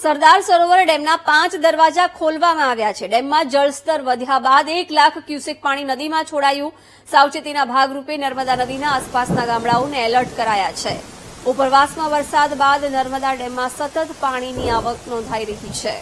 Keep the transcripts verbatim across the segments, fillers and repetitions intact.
સરદાર સરોવર ડેમના પાંચ દરવાજા ખોલવામાં આવ્યા છે। ડેમમાં જળસ્તર વધ્યા બાદ એક લાખ ક્યુસેક પાણી નદીમાં છોડાયું। સાવચેતીના ભાગરૂપે નર્મદા નદીના આસપાસના ગામડાઓને એલર્ટ કરાયા છે। ઉપરવાસમાં વરસાદ બાદ નર્મદા ડેમમાં સતત પાણીની આવક નોંધાઈ રહી છે।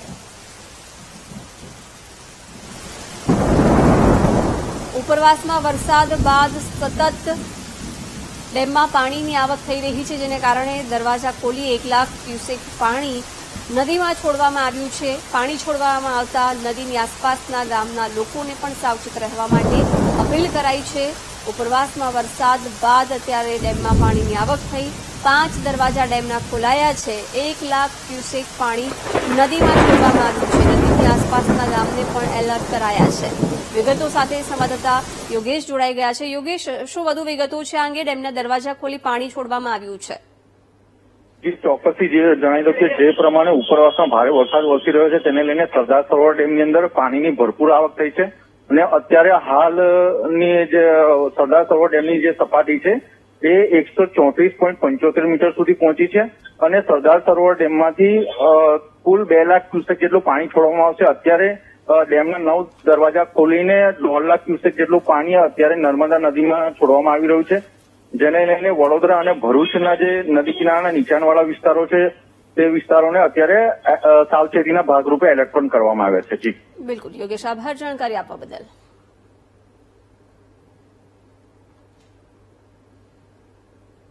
ઉપરવાસમાં વરસાદ બાદ સતત ડેમમાં પાણીની આવક થઈ રહી છે, જેને કારણે દરવાજા ખોલી એક લાખ ક્યુસેક પાણી નદીમાં છોડવામાં આવ્યું છે। પાણી છોડવામાં આવતા નદીની આસપાસના ગામના લોકોને પણ સાવચેત રહેવા માટે અપીલ કરાઈ છે। ઉપરવાસમાં વરસાદ બાદ અત્યારે ડેમમાં પાણીની આવક થઈ। પાંચ દરવાજા ડેમના ખોલાયા છે। એક લાખ ક્યુસેક પાણી નદીમાં છોડવામાં આવ્યું છે। નદીની આસપાસના ગામને પણ એલર્ટ કરાયા છે। વિગતો સાથે સંવાદદાતા યોગેશ જોડાઈ ગયા છે। યોગેશ, શું વધુ વિગતો છે આ અંગે? ડેમના દરવાજા ખોલી પાણી છોડવામાં આવ્યું છે। ચોક્કસથી જે જણાવી દઉં કે જે પ્રમાણે ઉપરવાસમાં ભારે વરસાદ વરસી રહ્યો છે તેને લઈને સરદાર સરોવર ડેમની અંદર પાણીની ભરપૂર આવક થઈ છે અને અત્યારે હાલની જે સરદાર સરોવર ડેમની જે સપાટી છે એ એકસો ચોત્રીસ પોઈન્ટ પંચોતેર મીટર સુધી પહોંચી છે અને સરદાર સરોવર ડેમમાંથી કુલ બે લાખ ક્યુસેક જેટલું પાણી છોડવામાં આવશે। અત્યારે ડેમના નવ દરવાજા ખોલીને દોઢ લાખ ક્યુસેક જેટલું પાણી અત્યારે નર્મદા નદીમાં છોડવામાં આવી રહ્યું છે, જેને લઈને વડોદરા અને ભરૂચના જે નદી કિનારાના નીચાણવાળા વિસ્તારો છે તે વિસ્તારોને અત્યારે સાવચેતીના ભાગરૂપે એલર્ટ પણ કરવામાં આવ્યા છે। જી બિલકુલ યોગેશ, આભાર જાણકારી આપવા બદલ।